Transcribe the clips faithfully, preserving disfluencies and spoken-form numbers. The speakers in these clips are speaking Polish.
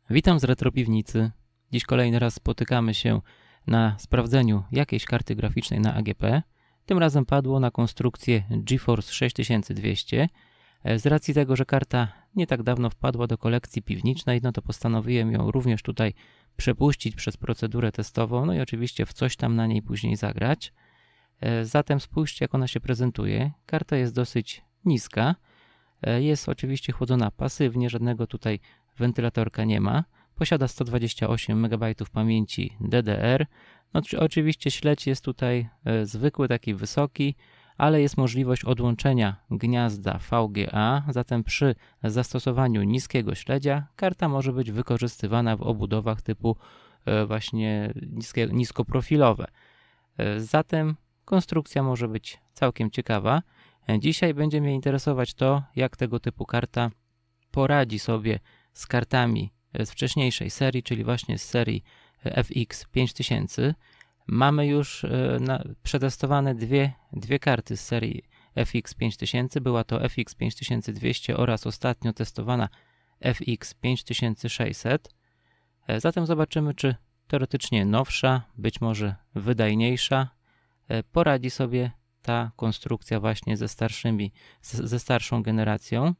Witam z Retropiwnicy. Dziś kolejny raz spotykamy się na sprawdzeniu jakiejś karty graficznej na A G P. Tym razem padło na konstrukcję GeForce sześć tysięcy dwieście. Z racji tego, że karta nie tak dawno wpadła do kolekcji piwniczej, no to postanowiłem ją również tutaj przepuścić przez procedurę testową, no i oczywiście w coś tam na niej później zagrać. Zatem spójrzcie, jak ona się prezentuje. Karta jest dosyć niska. Jest oczywiście chłodzona pasywnie, żadnego tutaj wentylatorka nie ma. Posiada sto dwadzieścia osiem megabajtów pamięci D D R. No, oczywiście śledź jest tutaj e, zwykły, taki wysoki, ale jest możliwość odłączenia gniazda V G A, zatem przy zastosowaniu niskiego śledzia karta może być wykorzystywana w obudowach typu e, właśnie niskie, niskoprofilowe. E, zatem konstrukcja może być całkiem ciekawa. E, dzisiaj będzie mnie interesować to, jak tego typu karta poradzi sobie z kartami z wcześniejszej serii, czyli właśnie z serii F X pięć tysięcy. Mamy już na, przetestowane dwie, dwie karty z serii F X pięć tysięcy. Była to F X pięć tysięcy dwieście oraz ostatnio testowana F X pięć tysięcy sześćset. Zatem zobaczymy, czy teoretycznie nowsza, być może wydajniejsza, poradzi sobie ta konstrukcja właśnie ze starszymi, ze starszą generacją.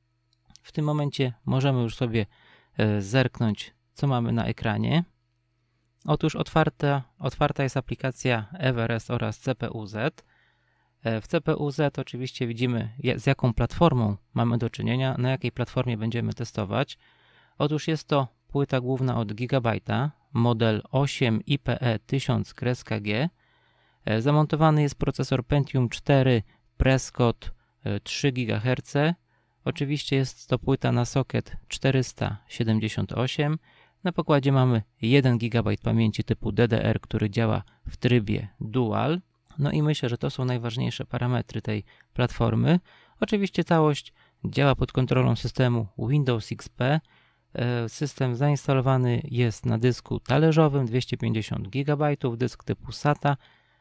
W tym momencie możemy już sobie zerknąć, co mamy na ekranie. Otóż otwarta, otwarta jest aplikacja Everest oraz C P U Z. W C P U Z oczywiście widzimy, z jaką platformą mamy do czynienia, na jakiej platformie będziemy testować. Otóż jest to płyta główna od Gigabyte'a, model osiem I P E tysiąc G. Zamontowany jest procesor Pentium cztery Prescott trzy gigaherce. Oczywiście jest to płyta na socket czterysta siedemdziesiąt osiem. Na pokładzie mamy jeden gigabajt pamięci typu D D R, który działa w trybie Dual. No i myślę, że to są najważniejsze parametry tej platformy. Oczywiście całość działa pod kontrolą systemu Windows X P. System zainstalowany jest na dysku talerzowym dwieście pięćdziesiąt gigabajtów, dysk typu SATA.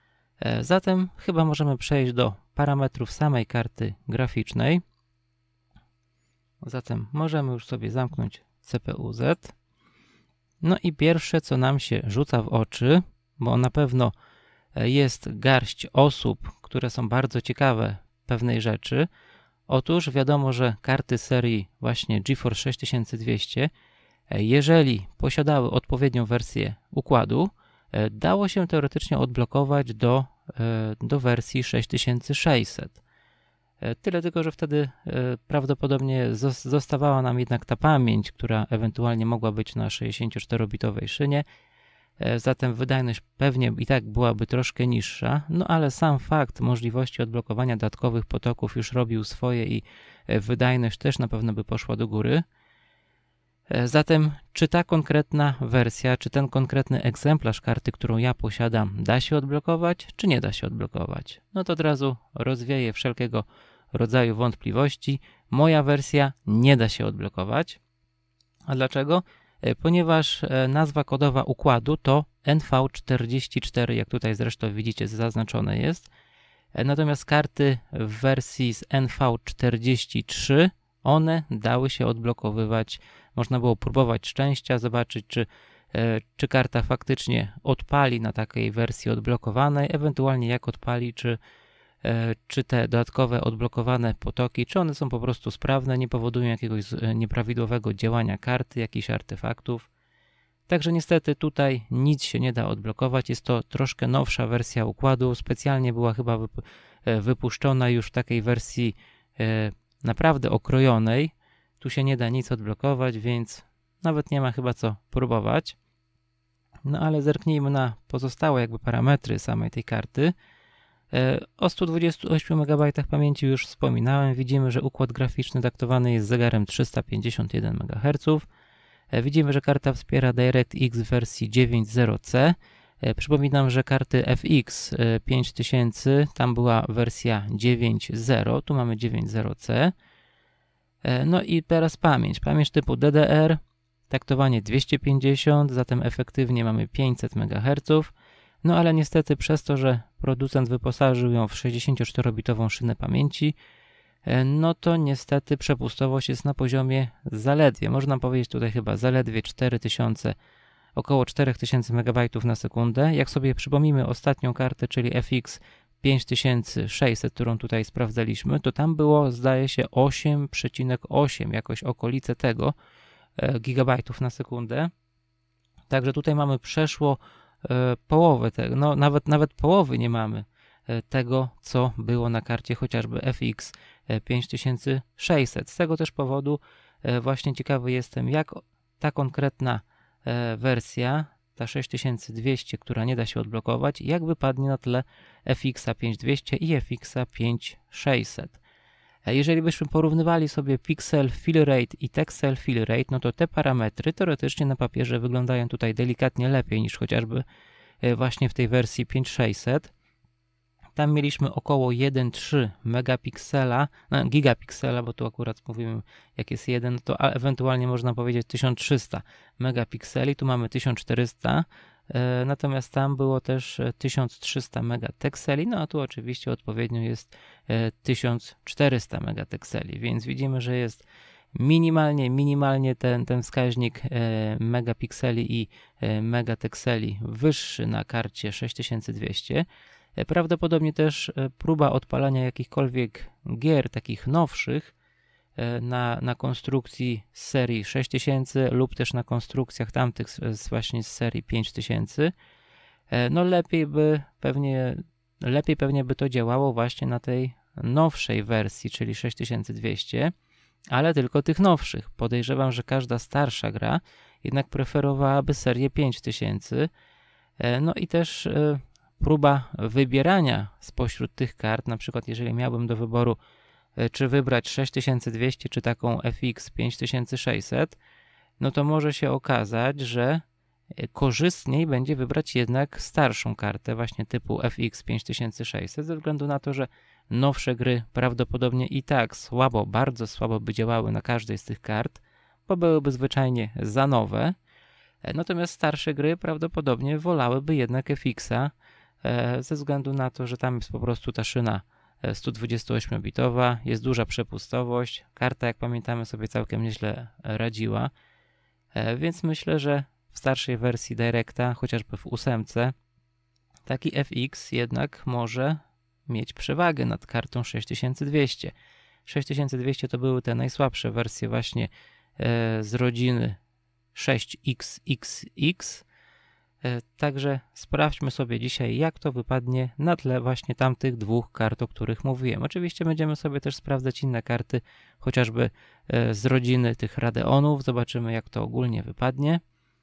Zatem chyba możemy przejść do parametrów samej karty graficznej. Zatem możemy już sobie zamknąć C P U Z. No i pierwsze, co nam się rzuca w oczy, bo na pewno jest garść osób, które są bardzo ciekawe pewnej rzeczy. Otóż wiadomo, że karty serii właśnie GeForce sześć tysięcy dwieście, jeżeli posiadały odpowiednią wersję układu, dało się teoretycznie odblokować do, do wersji sześć tysięcy sześćset. Tyle tylko, że wtedy prawdopodobnie zostawała nam jednak ta pamięć, która ewentualnie mogła być na sześćdziesięcioczterobitowej szynie. Zatem wydajność pewnie i tak byłaby troszkę niższa, no ale sam fakt możliwości odblokowania dodatkowych potoków już robił swoje i wydajność też na pewno by poszła do góry. Zatem czy ta konkretna wersja, czy ten konkretny egzemplarz karty, którą ja posiadam, da się odblokować, czy nie da się odblokować? No to od razu rozwieję wszelkiego rodzaju wątpliwości. Moja wersja nie da się odblokować. A dlaczego? Ponieważ nazwa kodowa układu to N V czterdzieści cztery, jak tutaj zresztą widzicie zaznaczone jest. Natomiast karty w wersji z N V czterdzieści trzy, one dały się odblokowywać. Można było próbować szczęścia, zobaczyć, czy, czy karta faktycznie odpali na takiej wersji odblokowanej, ewentualnie jak odpali, czy, czy te dodatkowe odblokowane potoki, czy one są po prostu sprawne, nie powodują jakiegoś nieprawidłowego działania karty, jakichś artefaktów. Także niestety tutaj nic się nie da odblokować. Jest to troszkę nowsza wersja układu. Specjalnie była chyba wypuszczona już w takiej wersji naprawdę okrojonej. Tu się nie da nic odblokować, więc nawet nie ma chyba co próbować. No ale zerknijmy na pozostałe jakby parametry samej tej karty. O stu dwudziestu ośmiu megabajtach pamięci już wspominałem. Widzimy, że układ graficzny daktowany jest zegarem trzysta pięćdziesiąt jeden megaherców. Widzimy, że karta wspiera DirectX w wersji dziewięć zero C. Przypominam, że karty F X pięć tysięcy, tam była wersja dziewięć zero, tu mamy dziewięć zero C. No i teraz pamięć. Pamięć typu D D R, taktowanie dwieście pięćdziesiąt, zatem efektywnie mamy pięćset megaherców. No ale niestety przez to, że producent wyposażył ją w sześćdziesięcioczterobitową szynę pamięci, no to niestety przepustowość jest na poziomie zaledwie, można powiedzieć tutaj chyba zaledwie cztery tysiące, około cztery tysiące megabajtów na sekundę. Jak sobie przypomnimy ostatnią kartę, czyli F X pięć tysięcy sześćset, którą tutaj sprawdzaliśmy, to tam było, zdaje się, osiem przecinek osiem, jakoś okolice tego gigabajtów na sekundę. Także tutaj mamy przeszło e, połowę tego, no nawet, nawet połowy nie mamy e, tego, co było na karcie chociażby F X pięć tysięcy sześćset. Z tego też powodu e, właśnie ciekawy jestem, jak ta konkretna e, wersja, ta sześć tysięcy dwieście, która nie da się odblokować, jak wypadnie na tle F X pięć tysięcy dwieście i F X pięć tysięcy sześćset. Jeżeli byśmy porównywali sobie pixel fill rate i texel fill rate, no to te parametry teoretycznie na papierze wyglądają tutaj delikatnie lepiej niż chociażby właśnie w tej wersji pięć tysięcy sześćset. Tam mieliśmy około jeden przecinek trzy megapiksela, no gigapiksela, bo tu akurat mówimy jak jest jeden, to ewentualnie można powiedzieć tysiąc trzysta megapikseli, tu mamy tysiąc czterysta, e, natomiast tam było też tysiąc trzysta megatekseli, no a tu oczywiście odpowiednio jest e, tysiąc czterysta megatekseli, więc widzimy, że jest minimalnie, minimalnie ten, ten wskaźnik e, megapikseli i e, megatekseli wyższy na karcie sześć tysięcy dwieście. Prawdopodobnie też próba odpalania jakichkolwiek gier takich nowszych na, na konstrukcji z serii sześć tysięcy lub też na konstrukcjach tamtych z, właśnie z serii pięć tysięcy, no lepiej by pewnie lepiej pewnie by to działało właśnie na tej nowszej wersji, czyli sześć tysięcy dwieście, ale tylko tych nowszych. Podejrzewam, że każda starsza gra jednak preferowałaby serię pięć tysięcy, no i też próba wybierania spośród tych kart, na przykład jeżeli miałbym do wyboru, czy wybrać sześć tysięcy dwieście, czy taką F X pięć tysięcy sześćset, no to może się okazać, że korzystniej będzie wybrać jednak starszą kartę, właśnie typu F X pięć tysięcy sześćset, ze względu na to, że nowsze gry prawdopodobnie i tak słabo, bardzo słabo by działały na każdej z tych kart, bo byłyby zwyczajnie za nowe, natomiast starsze gry prawdopodobnie wolałyby jednak F X-a, ze względu na to, że tam jest po prostu ta szyna sto dwudziestoośmiobitowa, jest duża przepustowość, karta, jak pamiętamy, sobie całkiem nieźle radziła, więc myślę, że w starszej wersji Directa, chociażby w ósemce, taki F X jednak może mieć przewagę nad kartą sześć tysięcy dwieście. sześć tysięcy dwieście to były te najsłabsze wersje właśnie z rodziny sześć X X X, także sprawdźmy sobie dzisiaj, jak to wypadnie na tle właśnie tamtych dwóch kart, o których mówiłem. Oczywiście będziemy sobie też sprawdzać inne karty, chociażby z rodziny tych Radeonów. Zobaczymy, jak to ogólnie wypadnie.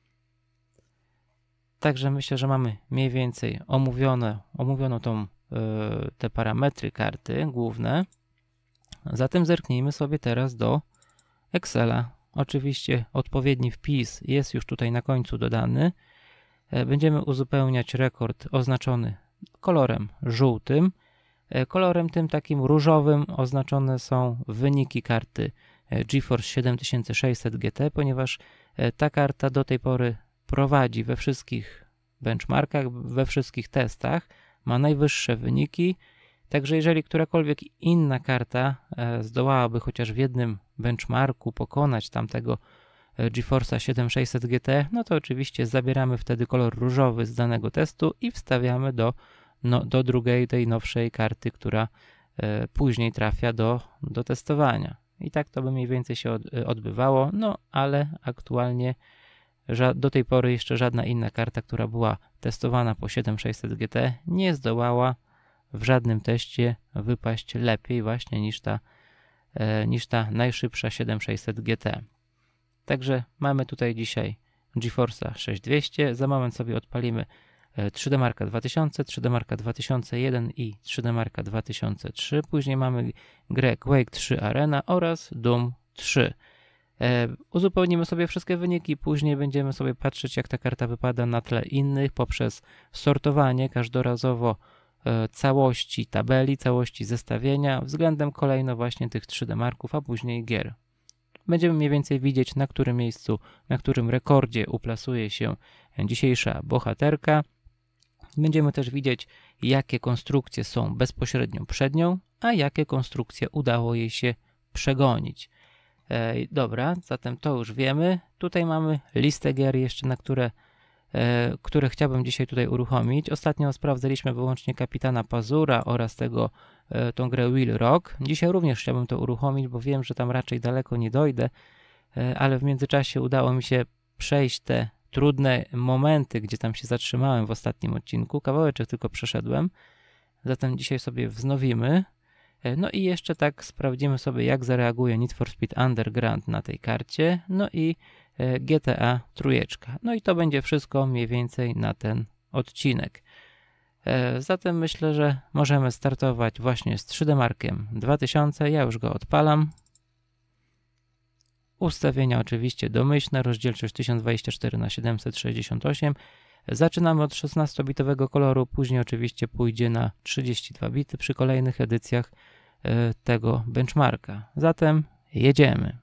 Także myślę, że mamy mniej więcej omówione, omówiono tą, te parametry karty główne. Zatem zerknijmy sobie teraz do Excela. Oczywiście odpowiedni wpis jest już tutaj na końcu dodany. Będziemy uzupełniać rekord oznaczony kolorem żółtym. Kolorem tym takim różowym oznaczone są wyniki karty GeForce siedem tysięcy sześćset G T, ponieważ ta karta do tej pory prowadzi we wszystkich benchmarkach, we wszystkich testach, ma najwyższe wyniki, także jeżeli którakolwiek inna karta zdołałaby chociaż w jednym benchmarku pokonać tamtego GeForce'a siedem tysięcy sześćset G T, no to oczywiście zabieramy wtedy kolor różowy z danego testu i wstawiamy do, no, do drugiej, tej nowszej karty, która e, później trafia do, do testowania. I tak to by mniej więcej się od, odbywało, no ale aktualnie do tej pory jeszcze żadna inna karta, która była testowana po siedem tysięcy sześćset G T, nie zdołała w żadnym teście wypaść lepiej właśnie niż ta, e, niż ta najszybsza siedem tysięcy sześćset G T. Także mamy tutaj dzisiaj GeForce'a sześć tysięcy dwieście, za moment sobie odpalimy trzy D Marka dwa tysiące, trzy D Marka dwa tysiące jeden i trzy D Marka dwa tysiące trzy, później mamy grę Quake trzy Arena oraz Doom trzy. E, uzupełnimy sobie wszystkie wyniki, później będziemy sobie patrzeć, jak ta karta wypada na tle innych poprzez sortowanie każdorazowo e, całości tabeli, całości zestawienia względem kolejno właśnie tych trzy D Marków, a później gier. Będziemy mniej więcej widzieć, na którym miejscu, na którym rekordzie uplasuje się dzisiejsza bohaterka. Będziemy też widzieć, jakie konstrukcje są bezpośrednio przed nią, a jakie konstrukcje udało jej się przegonić. E, dobra, zatem to już wiemy. Tutaj mamy listę gier jeszcze, na które, e, które chciałbym dzisiaj tutaj uruchomić. Ostatnio sprawdzaliśmy wyłącznie Kapitana Pazura oraz tego, e, tą grę Wheel Rock. Dzisiaj również chciałbym to uruchomić, bo wiem, że tam raczej daleko nie dojdę, e, ale w międzyczasie udało mi się przejść te trudne momenty, gdzie tam się zatrzymałem w ostatnim odcinku. Kawałeczek tylko przeszedłem. Zatem dzisiaj sobie wznowimy. No i jeszcze tak sprawdzimy sobie, jak zareaguje Need for Speed Underground na tej karcie. No i G T A trójeczka. No i to będzie wszystko mniej więcej na ten odcinek. Zatem myślę, że możemy startować właśnie z trzy D Markiem dwa tysiące. Ja już go odpalam. Ustawienia oczywiście domyślne, rozdzielczość tysiąc dwadzieścia cztery na siedemset sześćdziesiąt osiem. Zaczynamy od szesnastobitowego koloru, później oczywiście pójdzie na trzydzieści dwa bity przy kolejnych edycjach y, tego benchmarka. Zatem jedziemy.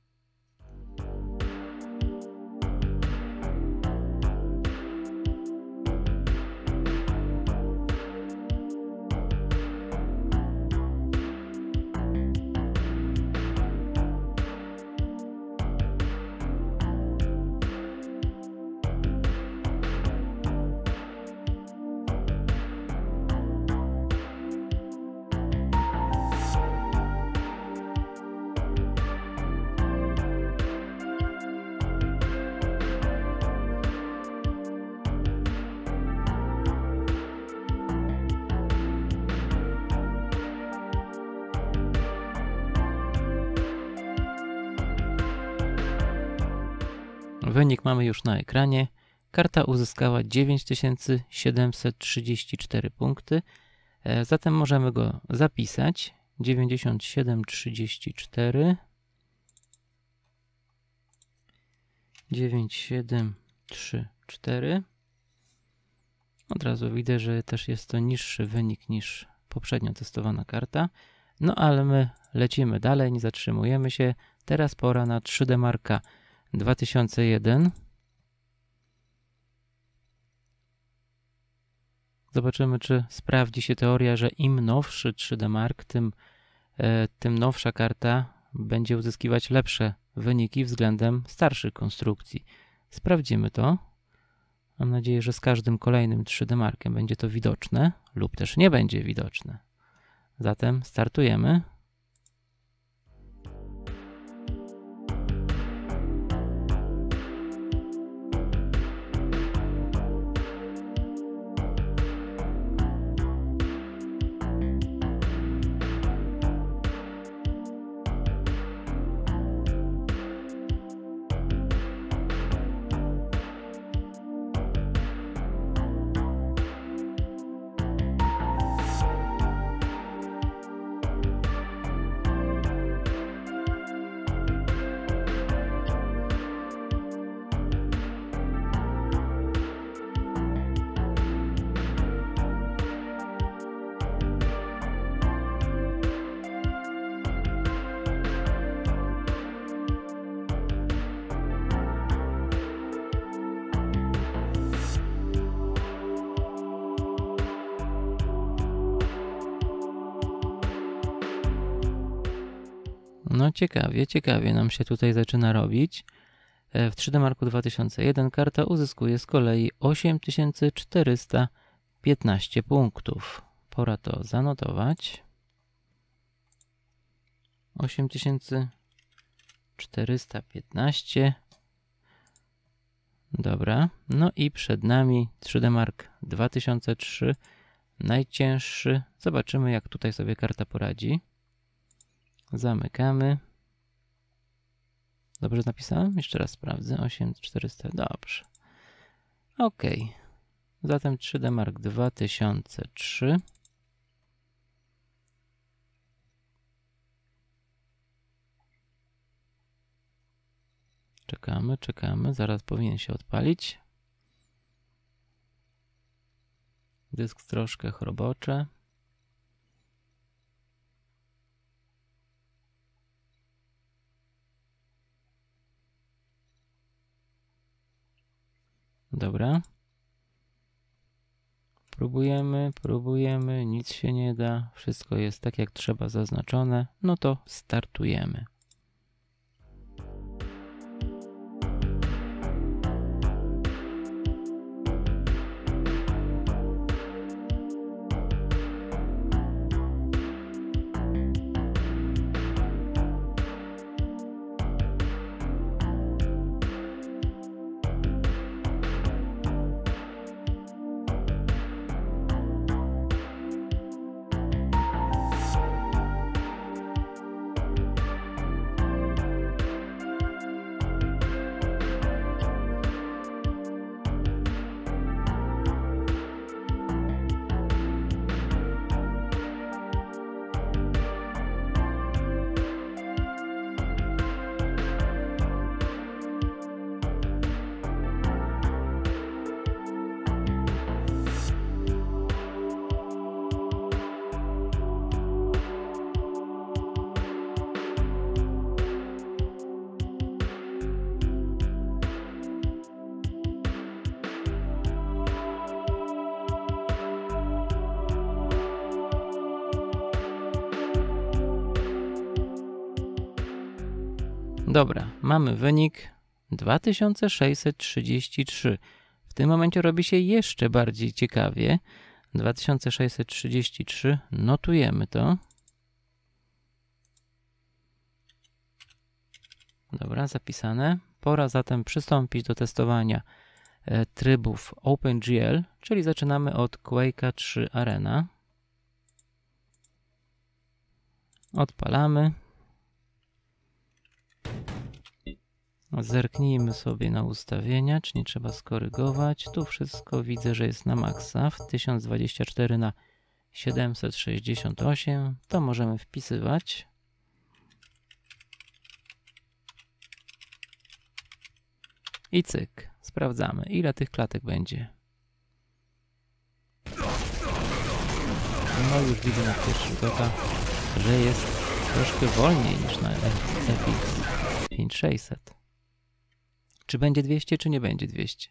Wynik mamy już na ekranie. Karta uzyskała dziewięć tysięcy siedemset trzydzieści cztery punkty. Zatem możemy go zapisać. dziewięćdziesiąt siedem trzydzieści cztery. dziewięć siedem trzy cztery. Od razu widzę, że też jest to niższy wynik niż poprzednio testowana karta. No ale my lecimy dalej, nie zatrzymujemy się. Teraz pora na trzy D Marka dwa tysiące jeden. Zobaczymy, czy sprawdzi się teoria, że im nowszy trzy D Mark, tym, e, tym nowsza karta będzie uzyskiwać lepsze wyniki względem starszych konstrukcji. Sprawdzimy to. Mam nadzieję, że z każdym kolejnym trzy D Markiem będzie to widoczne lub też nie będzie widoczne. Zatem startujemy. No ciekawie, ciekawie nam się tutaj zaczyna robić. W trzy D Marku dwa tysiące jeden karta uzyskuje z kolei osiem tysięcy czterysta piętnaście punktów. Pora to zanotować. osiem tysięcy czterysta piętnaście. Dobra, no i przed nami trzy D Mark dwa tysiące trzy, najcięższy. Zobaczymy, jak tutaj sobie karta poradzi. Zamykamy. Dobrze napisałem? Jeszcze raz sprawdzę. osiem tysięcy czterysta. Dobrze. OK. Zatem trzy D Mark dwa tysiące trzy. Czekamy, czekamy. Zaraz powinien się odpalić. Dysk troszkę chrobocze. Dobra. Próbujemy, próbujemy, nic się nie da, wszystko jest tak jak trzeba zaznaczone, no to startujemy. Dobra, mamy wynik dwa tysiące sześćset trzydzieści trzy. W tym momencie robi się jeszcze bardziej ciekawie. dwa tysiące sześćset trzydzieści trzy, notujemy to. Dobra, zapisane. Pora zatem przystąpić do testowania e, trybów OpenGL, czyli zaczynamy od Quake'a trzy Arena. Odpalamy. Zerknijmy sobie na ustawienia, czy nie trzeba skorygować. Tu wszystko widzę, że jest na maksa w tysiąc dwadzieścia cztery na siedemset sześćdziesiąt osiem. To możemy wpisywać. I cyk. Sprawdzamy, ile tych klatek będzie. No już widzę na pierwszy rzut oka, że jest troszkę wolniej niż na F X pięć tysiące sześćset. Czy będzie dwieście, czy nie będzie dwieście?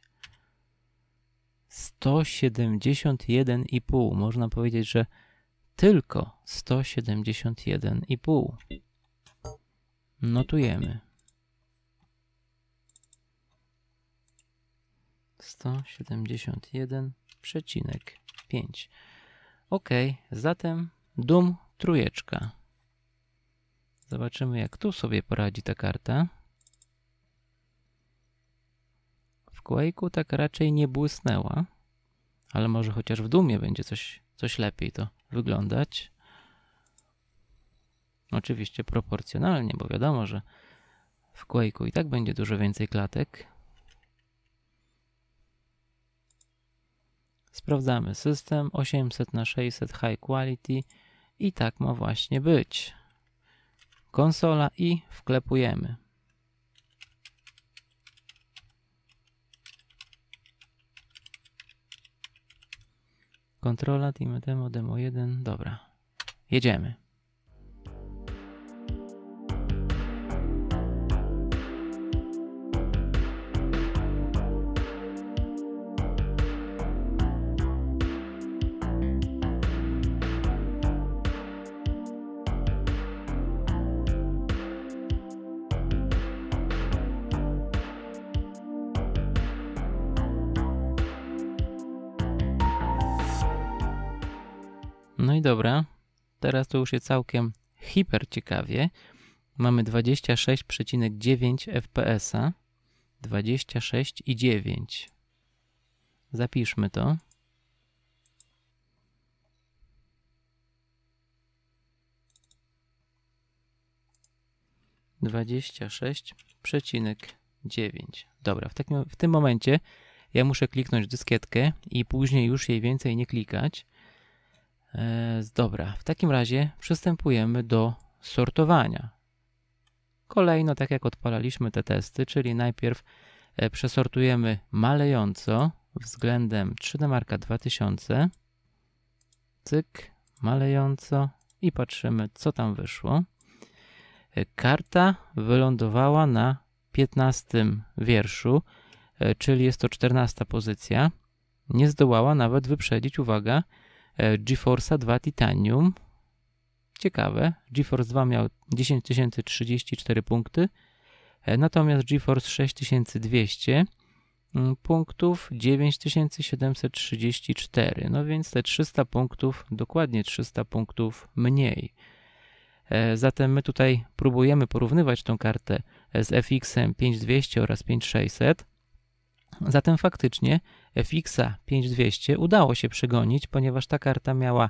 sto siedemdziesiąt jeden i pół. Można powiedzieć, że tylko sto siedemdziesiąt jeden i pół. Notujemy. sto siedemdziesiąt jeden przecinek pięć. OK, zatem Doom trójeczka. Zobaczymy, jak tu sobie poradzi ta karta. W Quake'u tak raczej nie błysnęła, ale może chociaż w Doomie będzie coś, coś lepiej to wyglądać. Oczywiście proporcjonalnie, bo wiadomo, że w Quake'u i tak będzie dużo więcej klatek. Sprawdzamy system osiemset na sześćset high quality i tak ma właśnie być. Konsola i wklepujemy. Kontrola, team demo, demo jeden, dobra. Jedziemy. No i dobra, teraz to już jest całkiem hiper ciekawie. Mamy dwadzieścia sześć przecinek dziewięć F P S a. dwadzieścia sześć i dziewięć. Zapiszmy to. dwadzieścia sześć przecinek dziewięć. Dobra, w, takim, w tym momencie ja muszę kliknąć dyskietkę i później już jej więcej nie klikać. E, dobra, w takim razie przystępujemy do sortowania. Kolejno, tak jak odpalaliśmy te testy, czyli najpierw e, przesortujemy malejąco względem trzy D Marka dwa tysiące. Cyk, malejąco i patrzymy, co tam wyszło. E, karta wylądowała na piętnastym wierszu, e, czyli jest to czternasta pozycja. nie zdołała nawet wyprzedzić, uwaga, GeForce'a dwa Titanium. Ciekawe, GeForce dwa miał dziesięć tysięcy trzydzieści cztery punkty, natomiast GeForce sześć tysięcy dwieście punktów dziewięć tysięcy siedemset trzydzieści cztery, no więc te trzysta punktów, dokładnie trzysta punktów mniej. Zatem my tutaj próbujemy porównywać tą kartę z F X-em pięć tysięcy dwieście oraz pięć tysięcy sześćset. Zatem faktycznie F X-a pięć tysięcy dwieście udało się przegonić, ponieważ ta karta miała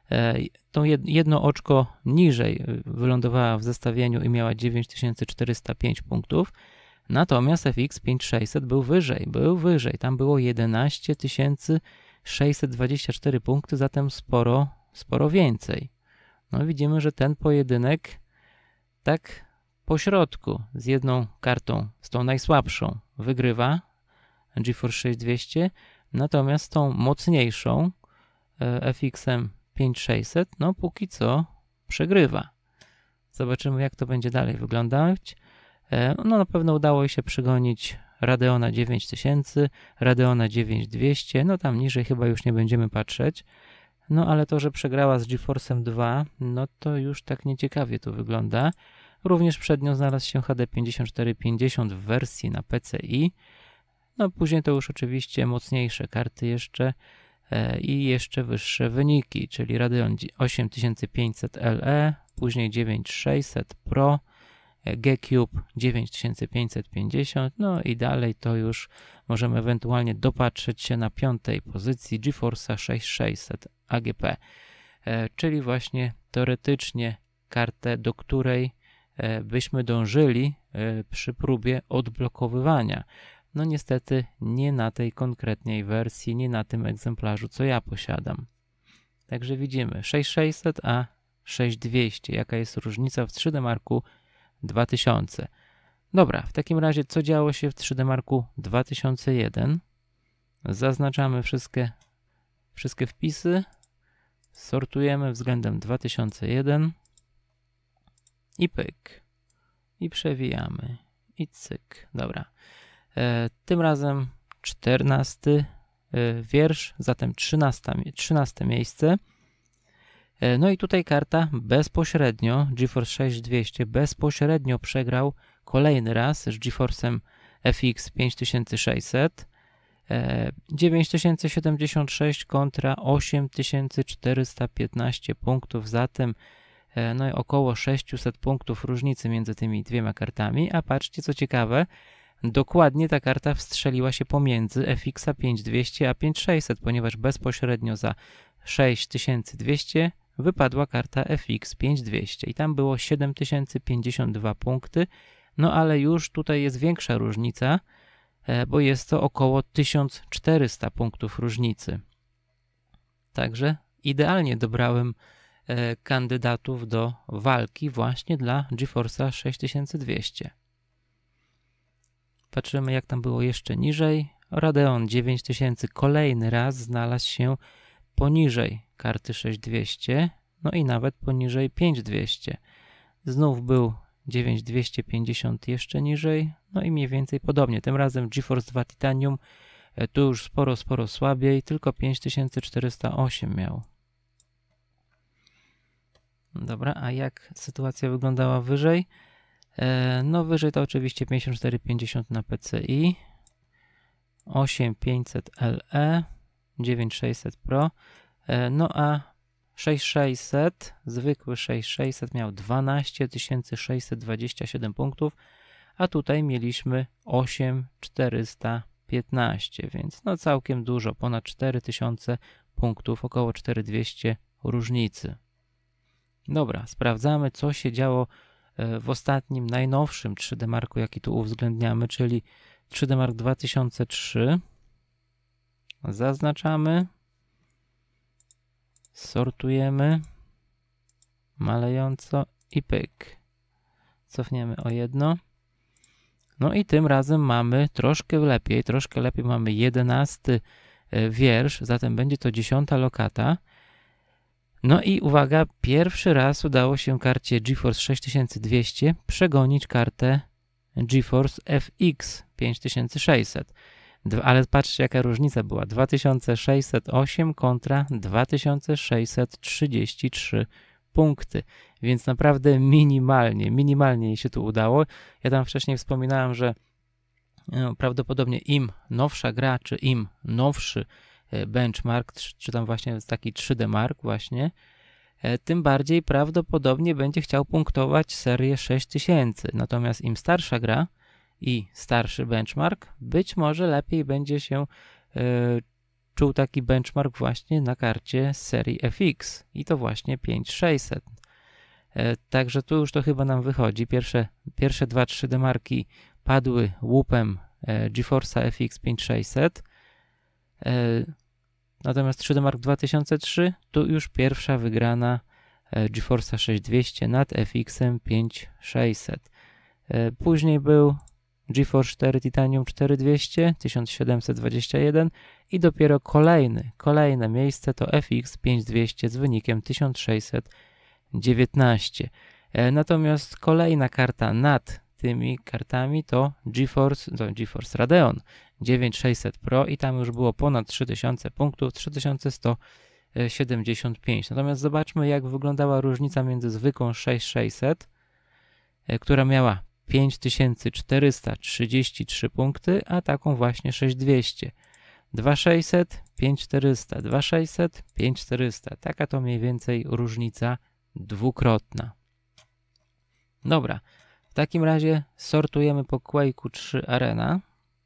tą jedno oczko niżej, wylądowała w zestawieniu i miała dziewięć tysięcy czterysta pięć punktów. Natomiast F X pięć tysięcy sześćset był wyżej, był wyżej. Tam było jedenaście tysięcy sześćset dwadzieścia cztery punkty, zatem sporo, sporo więcej. No widzimy, że ten pojedynek tak po środku z jedną kartą, z tą najsłabszą wygrywa GeForce sześć tysięcy dwieście, natomiast z tą mocniejszą F X-em pięć tysięcy sześćset, no póki co przegrywa. Zobaczymy, jak to będzie dalej wyglądać. No na pewno udało się przegonić Radeona dziewięć tysięcy, Radeona dziewięć tysięcy dwieście, no tam niżej chyba już nie będziemy patrzeć. No ale to, że przegrała z GeForce'em dwa, no to już tak nieciekawie to wygląda. Również przed nią znalazł się H D pięćdziesiąt cztery pięćdziesiąt w wersji na P C I. No później to już oczywiście mocniejsze karty jeszcze e, i jeszcze wyższe wyniki, czyli Radeon osiem tysięcy pięćset L E, później dziewięć tysięcy sześćset Pro, G-Cube dziewięć tysięcy pięćset pięćdziesiąt, no i dalej to już możemy ewentualnie dopatrzeć się na piątej pozycji GeForce'a sześć tysięcy sześćset A G P, e, czyli właśnie teoretycznie kartę, do której e, byśmy dążyli e, przy próbie odblokowywania. No niestety nie na tej konkretnej wersji, nie na tym egzemplarzu, co ja posiadam. Także widzimy sześć tysięcy sześćset a sześć tysięcy dwieście. Jaka jest różnica w trzy D Marku dwa tysiące. Dobra, w takim razie co działo się w trzy D Marku dwa tysiące jeden? Zaznaczamy wszystkie, wszystkie wpisy, sortujemy względem dwa tysiące jeden i pyk. I przewijamy. I cyk. Dobra. E, tym razem czternasty e, wiersz, zatem trzynaste miejsce. E, no i tutaj karta bezpośrednio, GeForce sześć tysięcy dwieście bezpośrednio przegrał kolejny raz z GeForce'em F X pięć tysięcy sześćset. E, dziewięć tysięcy siedemdziesiąt sześć kontra osiem tysięcy czterysta piętnaście punktów, zatem e, no i około sześćset punktów różnicy między tymi dwiema kartami, a patrzcie co ciekawe, dokładnie ta karta wstrzeliła się pomiędzy F X-a pięć tysięcy dwieście a pięć tysięcy sześćset, ponieważ bezpośrednio za sześć tysięcy dwieście wypadła karta F X pięć tysięcy dwieście i tam było siedem tysięcy pięćdziesiąt dwa punkty, no ale już tutaj jest większa różnica, bo jest to około tysiąc czterysta punktów różnicy. Także idealnie dobrałem kandydatów do walki właśnie dla GeForce'a sześć tysięcy dwieście. Patrzymy, jak tam było jeszcze niżej. Radeon dziewięć tysięcy kolejny raz znalazł się poniżej karty sześć tysięcy dwieście, no i nawet poniżej pięć tysięcy dwieście. Znów był dziewięć tysięcy dwieście pięćdziesiąt jeszcze niżej, no i mniej więcej podobnie. Tym razem GeForce dwa Titanium tu już sporo, sporo słabiej, tylko pięć tysięcy czterysta osiem miał. Dobra, a jak sytuacja wyglądała wyżej? No wyżej to oczywiście pięćdziesiąt cztery pięćdziesiąt na P C I, osiem tysięcy pięćset L E, dziewięć tysięcy sześćset Pro, no a sześć tysięcy sześćset, zwykły sześć tysięcy sześćset miał dwanaście tysięcy sześćset dwadzieścia siedem punktów, a tutaj mieliśmy osiem tysięcy czterysta piętnaście, więc no całkiem dużo, ponad cztery tysiące punktów, około cztery tysiące dwieście różnicy. Dobra, sprawdzamy, co się działo w ostatnim, najnowszym trzy D Marku, jaki tu uwzględniamy, czyli trzy D Mark dwa tysiące trzy. Zaznaczamy, sortujemy, malejąco i pyk. Cofniemy o jedno. No i tym razem mamy troszkę lepiej, troszkę lepiej mamy jedenasty wiersz, zatem będzie to dziesiąta lokata. No i uwaga, pierwszy raz udało się karcie GeForce sześć tysięcy dwieście przegonić kartę GeForce F X pięć tysięcy sześćset. ale patrzcie, jaka różnica była. dwa tysiące sześćset osiem kontra dwa tysiące sześćset trzydzieści trzy punkty. Więc naprawdę minimalnie, minimalnie jej się tu udało. Ja tam wcześniej wspominałem, że no, prawdopodobnie im nowsza gra, czy im nowszy benchmark, czy tam właśnie taki trzy D Mark właśnie, tym bardziej prawdopodobnie będzie chciał punktować serię sześć tysięcy. Natomiast im starsza gra i starszy benchmark, być może lepiej będzie się y, czuł taki benchmark właśnie na karcie z serii F X i to właśnie pięć tysięcy sześćset. Y, także tu już to chyba nam wychodzi. Pierwsze, pierwsze dwa trzy D marki padły łupem y, GeForce'a F X pięć tysięcy sześćset. Y, Natomiast trzy D Mark dwa tysiące trzy to już pierwsza wygrana GeForce'a sześć tysięcy dwieście nad F X-em pięć tysięcy sześćset. Później był GeForce cztery Titanium cztery tysiące dwieście, tysiąc siedemset dwadzieścia jeden i dopiero kolejny, kolejne miejsce to F X pięć tysięcy dwieście z wynikiem tysiąc sześćset dziewiętnaście. Natomiast kolejna karta nad tymi kartami to GeForce, to GeForce Radeon dziewięć tysięcy sześćset Pro i tam już było ponad trzy tysiące punktów, trzy tysiące sto siedemdziesiąt pięć. Natomiast zobaczmy, jak wyglądała różnica między zwykłą sześć tysięcy sześćset, która miała pięć tysięcy czterysta trzydzieści trzy punkty, a taką właśnie sześć tysięcy dwieście. dwa tysiące sześćset, pięć tysięcy czterysta, dwa tysiące sześćset, pięć tysięcy czterysta. Taka to mniej więcej różnica dwukrotna. Dobra, w takim razie sortujemy po Quake'u trzy Arena.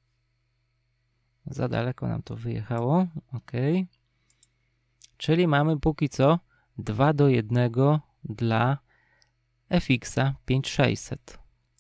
Za daleko nam to wyjechało. OK. Czyli mamy póki co dwa do jednego dla F X-a pięć tysięcy sześćset.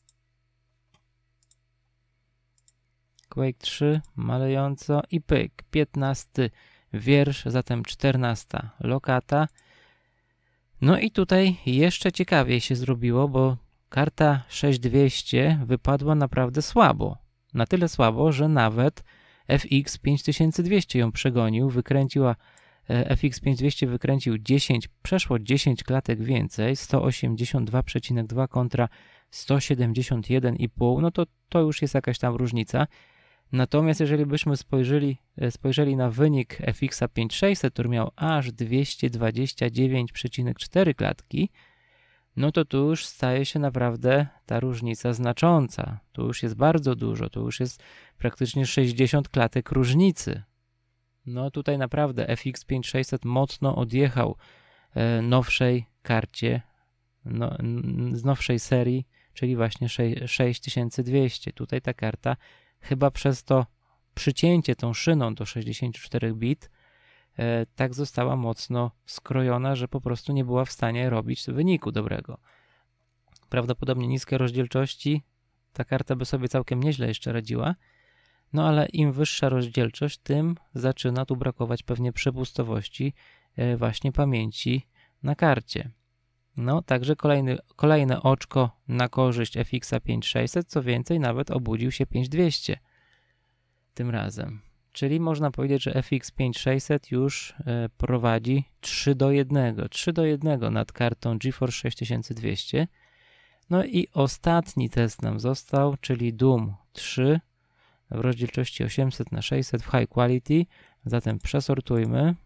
Quake trzy malejąco i pyk. piętnasty wiersz, zatem czternasta lokata. No i tutaj jeszcze ciekawiej się zrobiło, bo karta sześć tysięcy dwieście wypadła naprawdę słabo. Na tyle słabo, że nawet F X pięć tysięcy dwieście ją przegonił, wykręciła F X pięć tysięcy dwieście wykręcił dziesięć, przeszło dziesięć klatek więcej, sto osiemdziesiąt dwa przecinek dwa kontra sto siedemdziesiąt jeden i pół, no to to już jest jakaś tam różnica. Natomiast jeżeli byśmy spojrzeli, spojrzeli na wynik F X-a pięć tysięcy sześćset, który miał aż dwieście dwadzieścia dziewięć przecinek cztery klatki, no to tu już staje się naprawdę ta różnica znacząca. Tu już jest bardzo dużo, tu już jest praktycznie sześćdziesiąt klatek różnicy. No tutaj naprawdę F X pięć tysięcy sześćset mocno odjechał e, nowszej karcie, no, z nowszej serii, czyli właśnie sześć tysięcy dwieście. Tutaj ta karta chyba przez to przycięcie tą szyną do sześćdziesiąt cztery bit e, tak została mocno skrojona, że po prostu nie była w stanie robić wyniku dobrego. Prawdopodobnie niskie rozdzielczości ta karta by sobie całkiem nieźle jeszcze radziła, no ale im wyższa rozdzielczość, tym zaczyna tu brakować pewnie przepustowości e, właśnie pamięci na karcie. No, także kolejny, kolejne oczko na korzyść F X-a pięć tysięcy sześćset, co więcej nawet obudził się pięć tysięcy dwieście tym razem. Czyli można powiedzieć, że F X pięć tysięcy sześćset już e, prowadzi trzy do jednego. trzy do jednego nad kartą GeForce sześć tysięcy dwieście. No i ostatni test nam został, czyli Doom trzy w rozdzielczości osiemset na sześćset w High Quality. Zatem przesortujmy.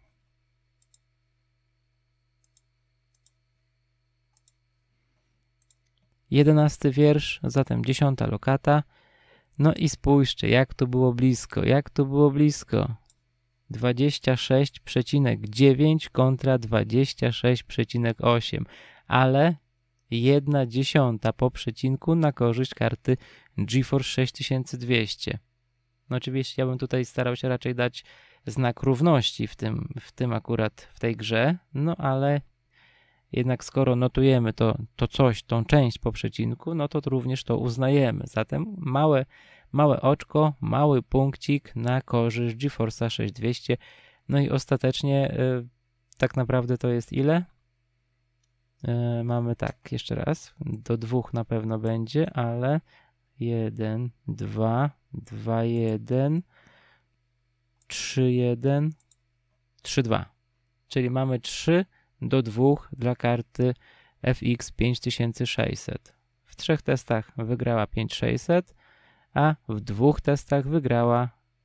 jedenasty wiersz, zatem dziesiąta lokata. No i spójrzcie, jak to było blisko, jak to było blisko. dwadzieścia sześć przecinek dziewięć kontra dwadzieścia sześć przecinek osiem, ale jedna dziesiąta po przecinku na korzyść karty GeForce sześć tysięcy dwieście. No oczywiście ja bym tutaj starał się raczej dać znak równości w tym, w tym akurat, w tej grze, no ale jednak skoro notujemy to, to coś, tą część po przecinku, no to również to uznajemy. Zatem małe, małe oczko, mały punkcik na korzyść GeForce'a sześć tysięcy dwieście. No i ostatecznie y, tak naprawdę to jest ile? Y, mamy tak, jeszcze raz, do dwóch na pewno będzie, ale jeden, dwa, dwa, jeden, trzy, jeden, trzy, dwa. Czyli mamy trzy do dwóch dla karty F X pięć tysięcy sześćset. W trzech testach wygrała pięć tysięcy sześćset, a w dwóch testach wygrała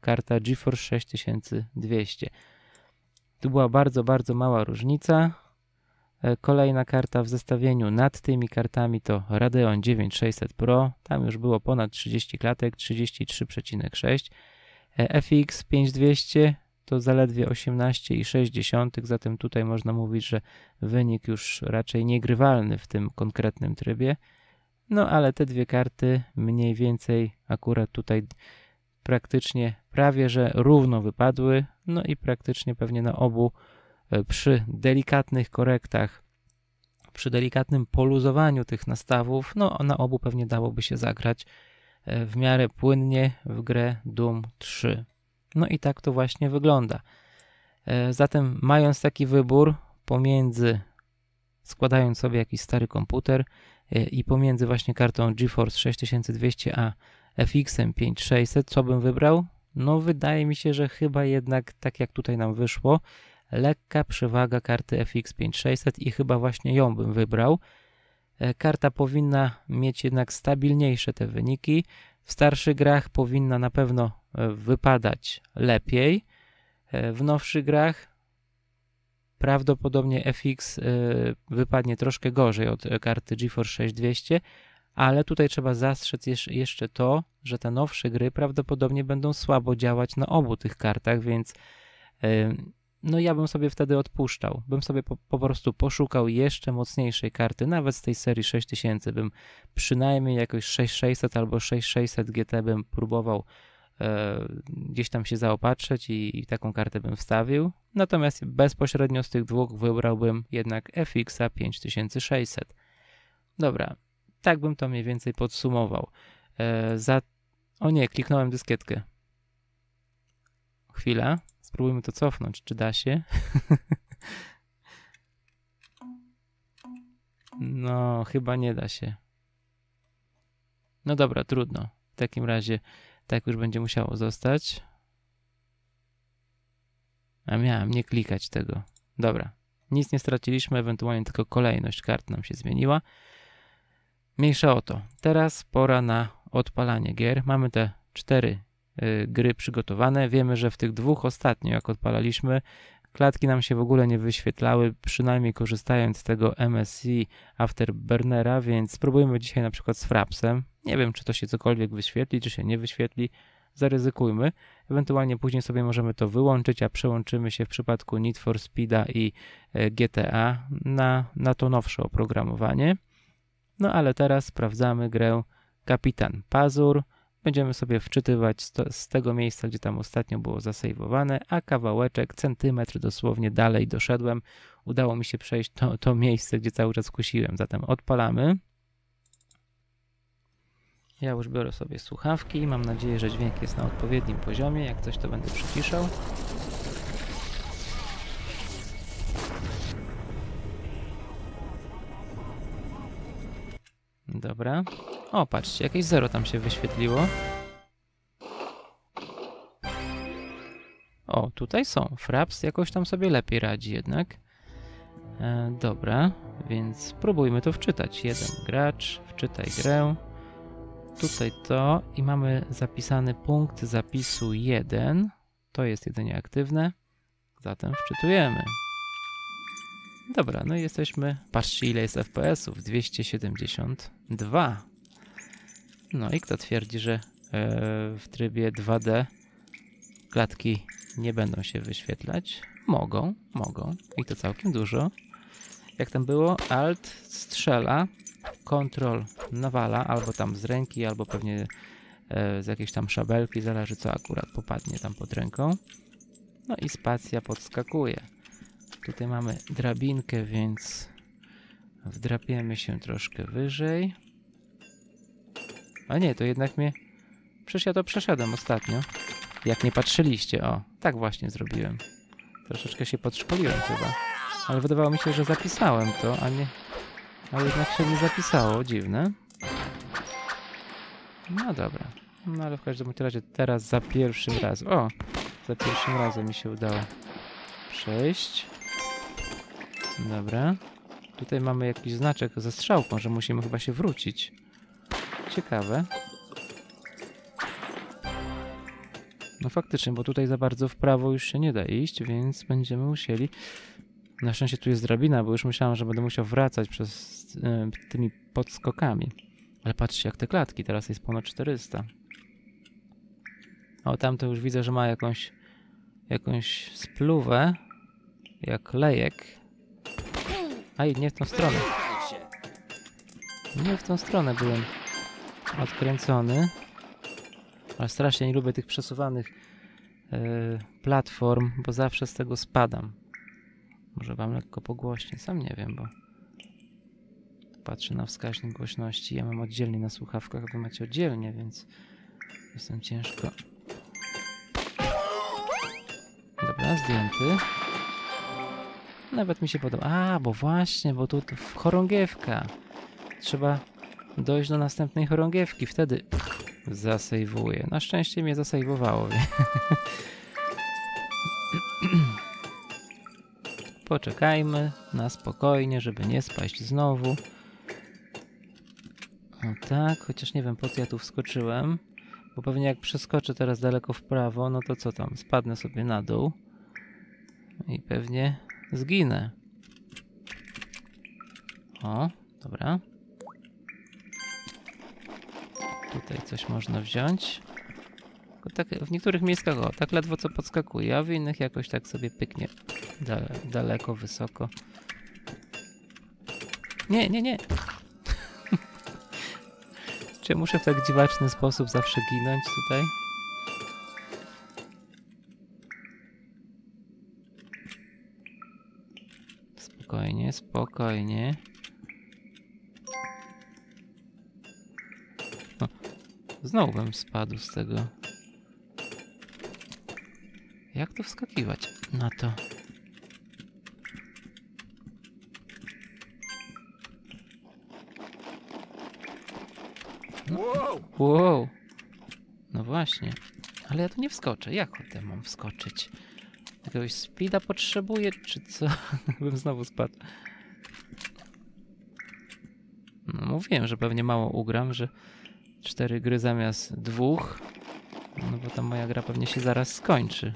karta GeForce sześć tysięcy dwieście. Tu była bardzo, bardzo mała różnica. Kolejna karta w zestawieniu nad tymi kartami to Radeon dziewięć tysiące sześćset Pro. Tam już było ponad trzydzieści klatek, trzydzieści trzy przecinek sześć. F X pięć tysiące dwieście to zaledwie osiemnaście przecinek sześć, zatem tutaj można mówić, że wynik już raczej niegrywalny w tym konkretnym trybie. No ale te dwie karty mniej więcej akurat tutaj praktycznie prawie że równo wypadły. No i praktycznie pewnie na obu przy delikatnych korektach, przy delikatnym poluzowaniu tych nastawów, no na obu pewnie dałoby się zagrać w miarę płynnie w grę Doom trzy. No i tak to właśnie wygląda. Zatem mając taki wybór pomiędzy, składając sobie jakiś stary komputer i pomiędzy właśnie kartą GeForce sześć tysięcy dwieście a F X-em pięć tysięcy sześćset, co bym wybrał? No wydaje mi się, że chyba jednak tak jak tutaj nam wyszło, lekka przewaga karty F X pięć tysięcy sześćset i chyba właśnie ją bym wybrał. Karta powinna mieć jednak stabilniejsze te wyniki. W starszych grach powinna na pewno wypadać lepiej. W nowszych grach prawdopodobnie F X wypadnie troszkę gorzej od karty GeForce sześć tysięcy dwieście, ale tutaj trzeba zastrzec jeszcze to, że te nowsze gry prawdopodobnie będą słabo działać na obu tych kartach, więc no ja bym sobie wtedy odpuszczał. Bym sobie po, po prostu poszukał jeszcze mocniejszej karty, nawet z tej serii sześć tysięcy. Bym przynajmniej jakoś sześć tysięcy sześćset albo sześć tysięcy sześćset G T bym próbował e, gdzieś tam się zaopatrzyć i, i taką kartę bym wstawił. Natomiast bezpośrednio z tych dwóch wybrałbym jednak F X-a pięć tysięcy sześćset. Dobra, tak bym to mniej więcej podsumował. E, za... O nie, kliknąłem dyskietkę. Chwila. Spróbujmy to cofnąć, czy da się? No, chyba nie da się. No dobra, trudno. W takim razie tak już będzie musiało zostać. A miałem nie klikać tego. Dobra, nic nie straciliśmy, ewentualnie tylko kolejność kart nam się zmieniła. Mniejsza o to. Teraz pora na odpalanie gier. Mamy te cztery gry przygotowane. Wiemy, że w tych dwóch ostatnio, jak odpalaliśmy, klatki nam się w ogóle nie wyświetlały, przynajmniej korzystając z tego M S I Afterburnera, więc spróbujmy dzisiaj na przykład z Frapsem. Nie wiem, czy to się cokolwiek wyświetli, czy się nie wyświetli. Zaryzykujmy. Ewentualnie później sobie możemy to wyłączyć, a przełączymy się w przypadku Need for Speeda i G T A na, na to nowsze oprogramowanie. No ale teraz sprawdzamy grę Kapitan Pazur. Będziemy sobie wczytywać z, to, z tego miejsca, gdzie tam ostatnio było zasejwowane, a kawałeczek, centymetr dosłownie dalej doszedłem. Udało mi się przejść to, to miejsce, gdzie cały czas kusiłem. Zatem odpalamy. Ja już biorę sobie słuchawki. Mam nadzieję, że dźwięk jest na odpowiednim poziomie. Jak coś, to będę przyciszał. Dobra. O, patrzcie, jakieś zero tam się wyświetliło. O, tutaj są. Fraps jakoś tam sobie lepiej radzi jednak. E, dobra, więc spróbujmy to wczytać. Jeden gracz, wczytaj grę. Tutaj to i mamy zapisany punkt zapisu jeden. To jest jedynie aktywne. Zatem wczytujemy. Dobra, no i jesteśmy. Patrzcie, ile jest F P S-ów. dwieście siedemdziesiąt dwa. No i kto twierdzi, że e, w trybie dwa D klatki nie będą się wyświetlać? Mogą, mogą. I to całkiem dużo. Jak tam było? Alt strzela, Ctrl nawala, albo tam z ręki, albo pewnie e, z jakiejś tam szabelki, zależy co akurat popadnie tam pod ręką. No i spacja podskakuje. Tutaj mamy drabinkę, więc wdrapiemy się troszkę wyżej. A nie, to jednak mnie... Przecież ja to przeszedłem ostatnio. Jak nie patrzyliście, o, tak właśnie zrobiłem. Troszeczkę się podszkoliłem chyba. Ale wydawało mi się, że zapisałem to, a nie... A jednak się nie zapisało, dziwne. No dobra. No ale w każdym razie teraz za pierwszym razem... O! Za pierwszym razem mi się udało przejść. Dobra. Tutaj mamy jakiś znaczek ze strzałką, że musimy chyba się wrócić. Ciekawe. No faktycznie, bo tutaj za bardzo w prawo już się nie da iść, więc będziemy musieli... Na szczęście tu jest drabina, bo już myślałem, że będę musiał wracać przez y, tymi podskokami. Ale patrzcie, jak te klatki, teraz jest ponad czterysta. O, tamto już widzę, że ma jakąś jakąś spluwę, jak lejek. Aj, nie w tą stronę. Nie w tą stronę byłem odkręcony. Ale strasznie nie lubię tych przesuwanych yy, platform, bo zawsze z tego spadam. Może wam lekko pogłośnię, sam nie wiem, bo patrzę na wskaźnik głośności. Ja mam oddzielnie na słuchawkach, a wy macie oddzielnie, więc jestem ciężko. Dobra, zdjęty. Nawet mi się podoba. A, bo właśnie, bo tu chorągiewka. Trzeba dojść do następnej chorągiewki, wtedy zasejwuję. Na szczęście mnie zasejwowało. Poczekajmy na spokojnie, żeby nie spaść znowu. O tak, chociaż nie wiem, po co ja tu wskoczyłem. Bo pewnie jak przeskoczę teraz daleko w prawo, no to co tam? Spadnę sobie na dół. I pewnie zginę. O, dobra. Tutaj coś można wziąć. Tylko tak, w niektórych miejscach o, tak ledwo co podskakuje, a w innych jakoś tak sobie pyknie. Dale, daleko, wysoko. Nie, nie, nie. Czy ja muszę w tak dziwaczny sposób zawsze ginąć tutaj? Spokojnie, spokojnie. O, znowu bym spadł z tego. Jak tu wskakiwać na to? No, wow! No właśnie. Ale ja tu nie wskoczę. Jak potem mam wskoczyć? Jakiegoś speeda potrzebuję, czy co? Bym znowu spadł. No mówiłem, że pewnie mało ugram, że cztery gry zamiast dwóch. No bo ta moja gra pewnie się zaraz skończy.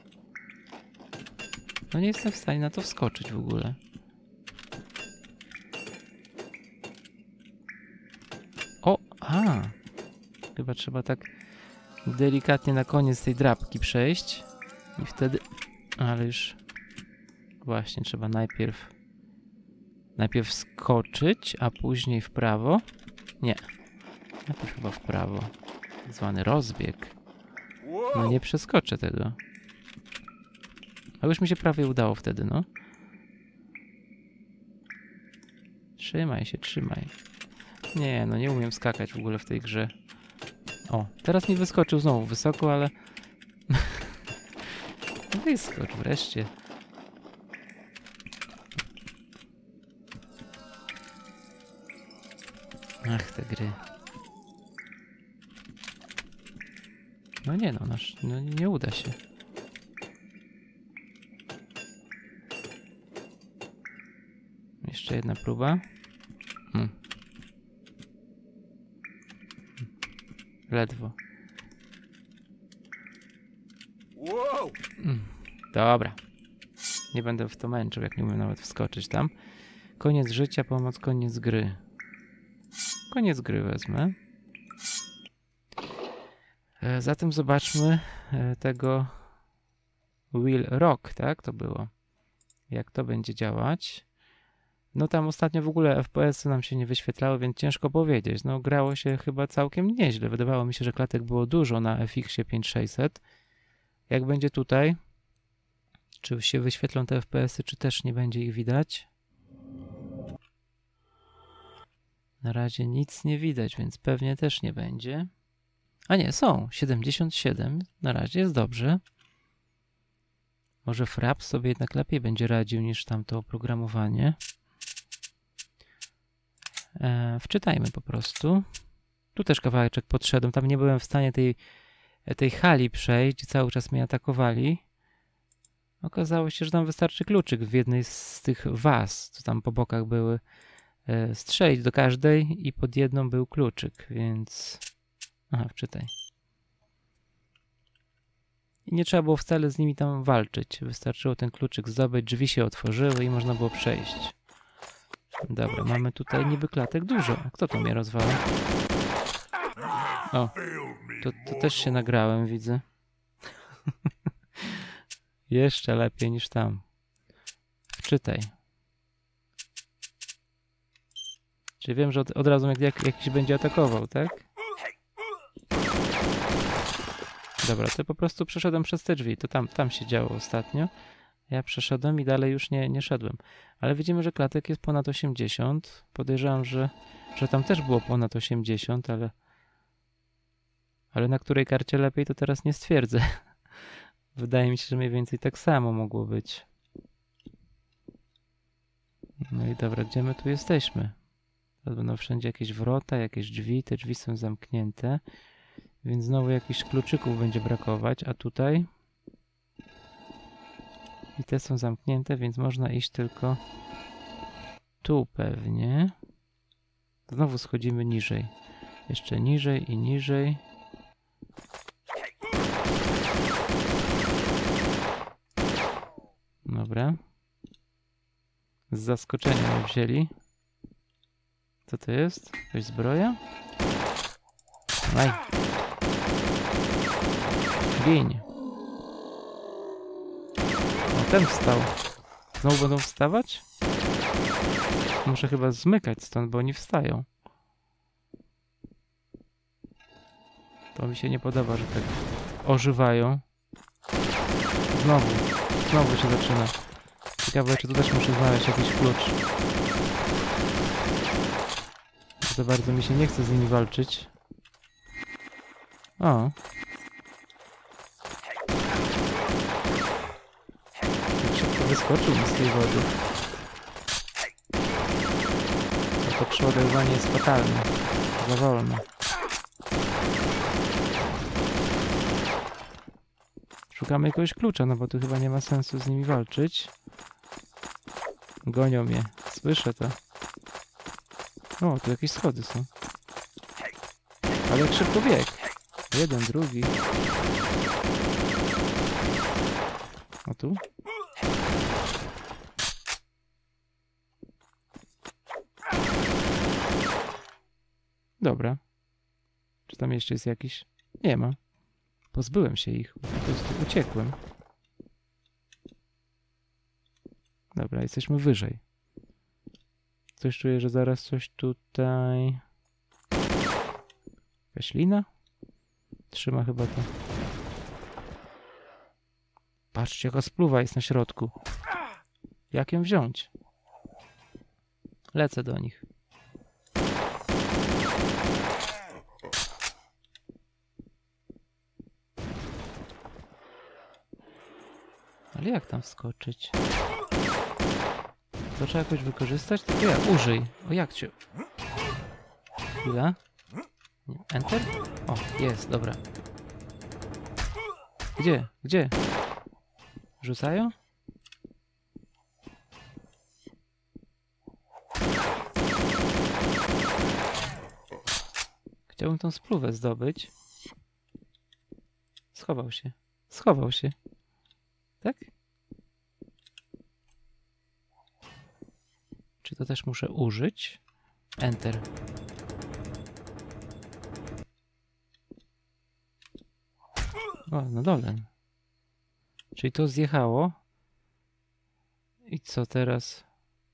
No nie jestem w stanie na to wskoczyć w ogóle. O, a! Chyba trzeba tak delikatnie na koniec tej drabki przejść. I wtedy... Ale już... Właśnie, trzeba najpierw... Najpierw skoczyć, a później w prawo. Nie. Najpierw chyba w prawo. Tak zwany rozbieg. No nie przeskoczę tego. A już mi się prawie udało wtedy, no. Trzymaj się, trzymaj. Nie, no nie umiem skakać w ogóle w tej grze. O, teraz mi wyskoczył znowu wysoko, ale... Wyskocz wreszcie. Ach, te gry. No nie no, nasz, no nie uda się. Jeszcze jedna próba. Hmm. Ledwo. Hmm. Dobra. Nie będę w to męczył, jak nie umiem nawet wskoczyć tam. Koniec życia, pomoc, koniec gry. Koniec gry wezmę. E, zatem zobaczmy e, tego Will Rock, tak? To było. Jak to będzie działać. No tam ostatnio w ogóle F P S-y nam się nie wyświetlały, więc ciężko powiedzieć. No grało się chyba całkiem nieźle. Wydawało mi się, że klatek było dużo na F X-ie pięć tysięcy sześćset. Jak będzie tutaj? Czy się wyświetlą te F P S-y, czy też nie będzie ich widać? Na razie nic nie widać, więc pewnie też nie będzie. A nie, są. siedemdziesiąt siedem. Na razie jest dobrze. Może Fraps sobie jednak lepiej będzie radził niż tamto oprogramowanie. E, wczytajmy po prostu. Tu też kawałeczek podszedłem. Tam nie byłem w stanie tej, tej hali przejść. Cały czas mnie atakowali. Okazało się, że tam wystarczy kluczyk w jednej z tych was, co tam po bokach były. E, strzelić do każdej i pod jedną był kluczyk, więc... Aha, wczytaj. I nie trzeba było wcale z nimi tam walczyć. Wystarczyło ten kluczyk zdobyć, drzwi się otworzyły i można było przejść. Dobra, mamy tutaj niby klatek dużo. Kto to mnie rozwala? O, to, to też się nagrałem, widzę. Jeszcze lepiej niż tam. Wczytaj. Czyli wiem, że od, od razu jak, jak jakiś będzie atakował, tak? Dobra, to po prostu przeszedłem przez te drzwi. To tam, tam się działo ostatnio. Ja przeszedłem i dalej już nie, nie szedłem. Ale widzimy, że klatek jest ponad osiemdziesiąt. Podejrzewam, że, że tam też było ponad osiemdziesiąt, ale... Ale na której karcie lepiej, to teraz nie stwierdzę. Wydaje mi się, że mniej więcej tak samo mogło być. No i dobra, gdzie my tu jesteśmy? To będą wszędzie jakieś wrota, jakieś drzwi. Te drzwi są zamknięte. Więc znowu jakichś kluczyków będzie brakować. A tutaj? I te są zamknięte, więc można iść tylko tu pewnie. Znowu schodzimy niżej. Jeszcze niżej i niżej. Dobra. Z zaskoczenia mnie wzięli. Co to jest? Jakaś zbroja? Aj. Gień. O, ten wstał. Znowu będą wstawać? Muszę chyba zmykać stąd, bo oni wstają. To mi się nie podoba, że tak ożywają. Znowu. Znowu się zaczyna. Ciekawe, czy tu też muszę znaleźć jakiś klucz. Za bardzo mi się nie chce z nimi walczyć. O. Jak szybko wyskoczył mi z tej wody. No to przeładowywanie jest fatalne. Za wolno. Szukamy jakiegoś klucza, no bo tu chyba nie ma sensu z nimi walczyć. Gonią mnie. Słyszę to. O, tu jakieś schody są. Ale jak szybko bieg. Jeden, drugi. A tu? Dobra. Czy tam jeszcze jest jakiś? Nie ma. Pozbyłem się ich. Po prostu uciekłem. Dobra, jesteśmy wyżej. Coś czuję, że zaraz coś tutaj... Jakaś lina? Trzyma chyba to. Patrzcie, jaka spluwa jest na środku. Jak ją wziąć? Lecę do nich. Ale jak tam wskoczyć? To trzeba jakoś wykorzystać? Tylko jak? Użyj. O, jak cię? Chwila. Enter? O, jest, dobra. Gdzie? Gdzie? Rzucają? Chciałbym tą spluwę zdobyć. Schował się. Schował się. Tak? Czy to też muszę użyć? Enter. O, na dole. Czyli to zjechało. I co teraz?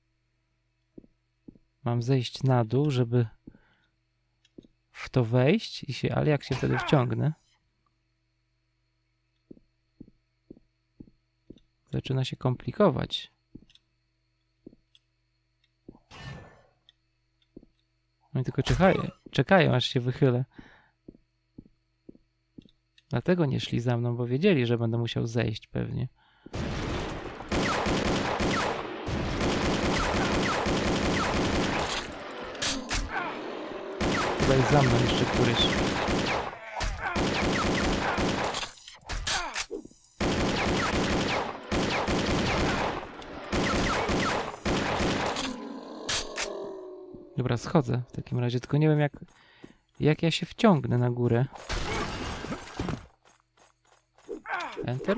Mam zejść na dół, żeby w to wejść i się, ale jak się wtedy wciągnę? Zaczyna się komplikować. Oni tylko czekają, czekają aż się wychylę. Dlatego nie szli za mną, bo wiedzieli, że będę musiał zejść pewnie. Chyba jest za mną jeszcze któryś. Dobra, schodzę w takim razie, tylko nie wiem jak, jak ja się wciągnę na górę. Enter?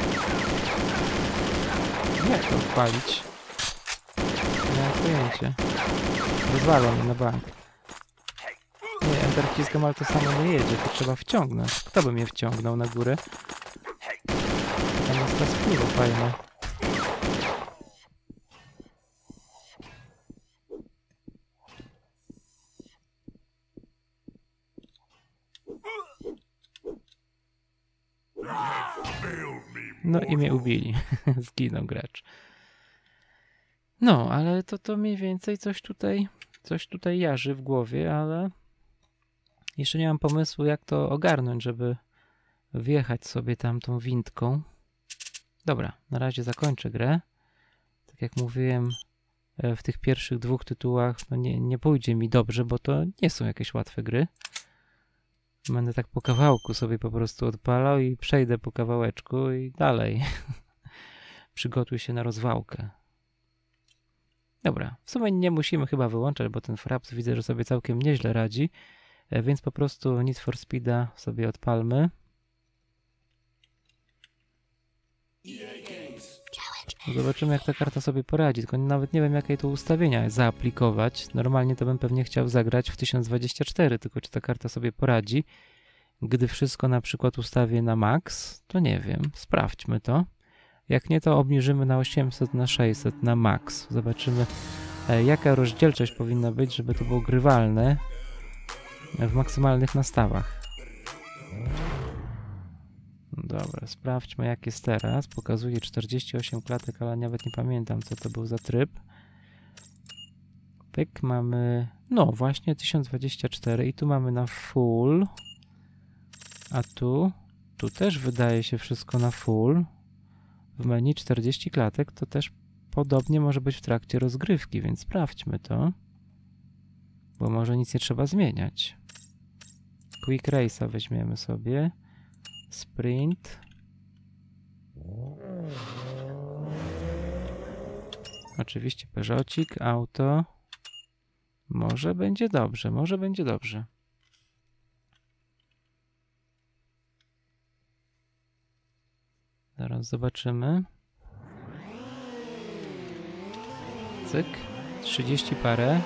Jak to odpalić? Nie mam pojęcia. Rozwalą mnie na bank. Nie, Enter wciskam, ale to samo nie jedzie, to trzeba wciągnąć. Kto by mnie wciągnął na górę? Tam jest to spływo fajne. No i mnie ubili. Zginął gracz. No, ale to, to mniej więcej coś tutaj, coś tutaj jarzy w głowie, ale jeszcze nie mam pomysłu, jak to ogarnąć, żeby wjechać sobie tam tą windką. Dobra, na razie zakończę grę. Tak jak mówiłem, w tych pierwszych dwóch tytułach no nie, nie pójdzie mi dobrze, bo to nie są jakieś łatwe gry. Będę tak po kawałku sobie po prostu odpalał i przejdę po kawałeczku i dalej. Przygotuj się na rozwałkę. Dobra, w sumie nie musimy chyba wyłączać, bo ten Fraps widzę, że sobie całkiem nieźle radzi, więc po prostu Need for Speeda sobie odpalmy. Zobaczymy, jak ta karta sobie poradzi, tylko nawet nie wiem, jakie tu ustawienia zaaplikować. Normalnie to bym pewnie chciał zagrać w tysiąc dwadzieścia cztery, tylko czy ta karta sobie poradzi. Gdy wszystko na przykład ustawię na max, to nie wiem, sprawdźmy to. Jak nie, to obniżymy na osiemset, na sześćset, na max. Zobaczymy, e, jaka rozdzielczość powinna być, żeby to było grywalne w maksymalnych nastawach. Dobra, sprawdźmy, jak jest teraz. Pokazuje czterdzieści osiem klatek, ale nawet nie pamiętam, co to był za tryb. Pyk, mamy... No właśnie, tysiąc dwadzieścia cztery i tu mamy na full. A tu... Tu też wydaje się wszystko na full. W menu czterdzieści klatek to też podobnie może być w trakcie rozgrywki, więc sprawdźmy to. Bo może nic nie trzeba zmieniać. Quick Race'a weźmiemy sobie. Sprint. Oczywiście Peugeotik, auto. Może będzie dobrze, może będzie dobrze. Zaraz zobaczymy. Cyk. trzydzieści parę.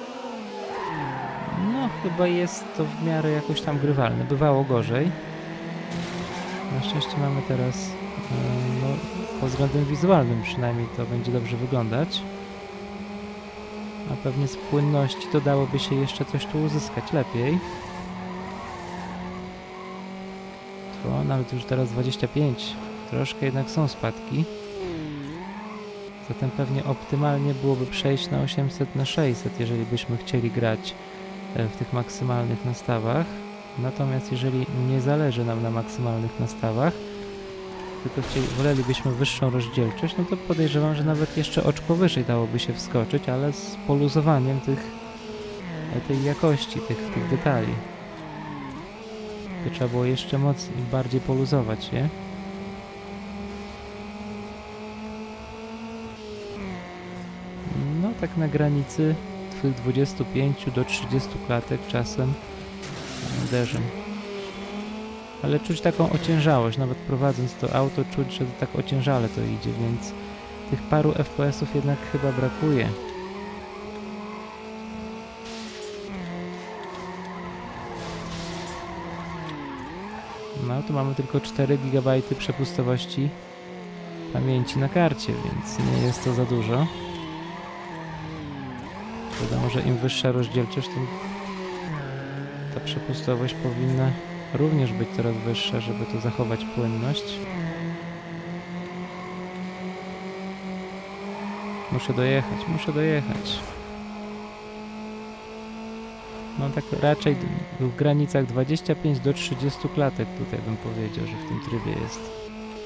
No chyba jest to w miarę jakoś tam grywalne. Bywało gorzej. Na szczęście mamy teraz, no, pod względem wizualnym przynajmniej to będzie dobrze wyglądać. A pewnie z płynności to dałoby się jeszcze coś tu uzyskać lepiej. To nawet już teraz dwadzieścia pięć. Troszkę jednak są spadki. Zatem pewnie optymalnie byłoby przejść na osiemset, na sześćset, jeżeli byśmy chcieli grać w tych maksymalnych nastawach. Natomiast jeżeli nie zależy nam na maksymalnych nastawach, tylko chcieli, wolelibyśmy wyższą rozdzielczość, no to podejrzewam, że nawet jeszcze oczko wyżej dałoby się wskoczyć, ale z poluzowaniem tych, tej jakości, tych, tych detali. To trzeba było jeszcze mocniej, bardziej poluzować, nie? No tak na granicy tych dwudziestu pięciu do trzydziestu klatek czasem uderzę. Ale czuć taką ociężałość, nawet prowadząc to auto czuć, że tak ociężale to idzie, więc tych paru F P S-ów jednak chyba brakuje. No tu mamy tylko cztery gigabajty przepustowości pamięci na karcie, więc nie jest to za dużo. Wiadomo, że im wyższa rozdzielczość, tym ta przepustowość powinna również być coraz wyższa, żeby tu zachować płynność. Muszę dojechać, muszę dojechać. No tak raczej w granicach dwadzieścia pięć do trzydziestu klatek tutaj bym powiedział, że w tym trybie jest.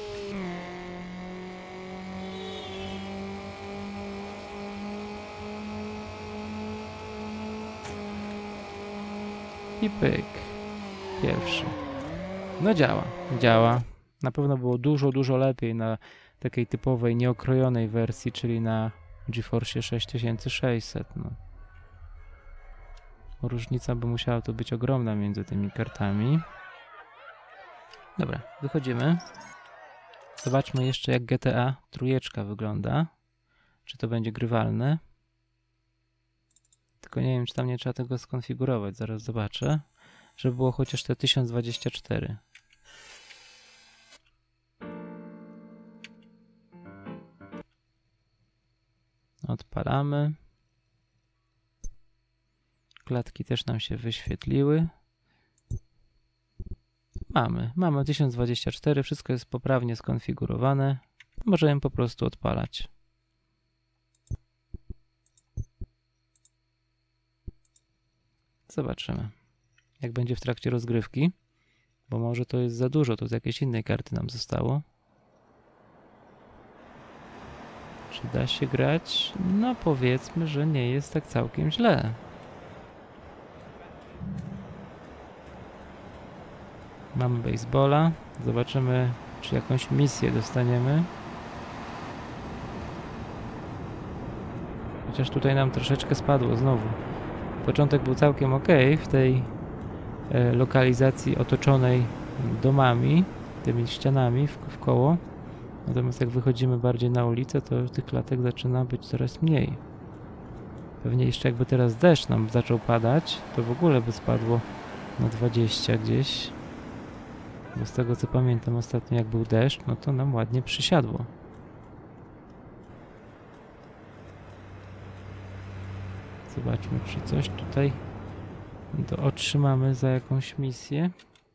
I pyk. Pierwszy. No działa, działa. Na pewno było dużo, dużo lepiej na takiej typowej, nieokrojonej wersji, czyli na GeForce sześć tysięcy sześćset. No. Różnica by musiała to być ogromna między tymi kartami. Dobra, wychodzimy. Zobaczmy jeszcze, jak G T A trójeczka wygląda. Czy to będzie grywalne. Tylko nie wiem, czy tam nie trzeba tego skonfigurować. Zaraz zobaczę. Żeby było chociaż te tysiąc dwadzieścia cztery. Odpalamy. Klatki też nam się wyświetliły. Mamy, mamy tysiąc dwadzieścia cztery, wszystko jest poprawnie skonfigurowane. Możemy po prostu odpalać. Zobaczymy, jak będzie w trakcie rozgrywki, bo może to jest za dużo, to z jakiejś innej karty nam zostało. Czy da się grać? No powiedzmy, że nie jest tak całkiem źle. Mamy baseballa. Zobaczymy, czy jakąś misję dostaniemy. Chociaż tutaj nam troszeczkę spadło znowu. Początek był całkiem ok w tej e, lokalizacji otoczonej domami, tymi ścianami w, w koło. Natomiast jak wychodzimy bardziej na ulicę, to tych klatek zaczyna być coraz mniej. Pewnie jeszcze jakby teraz deszcz nam zaczął padać, to w ogóle by spadło na dwadzieścia gdzieś. Bo z tego co pamiętam ostatnio, jak był deszcz, no to nam ładnie przysiadło. Zobaczmy, czy coś tutaj to otrzymamy za jakąś misję.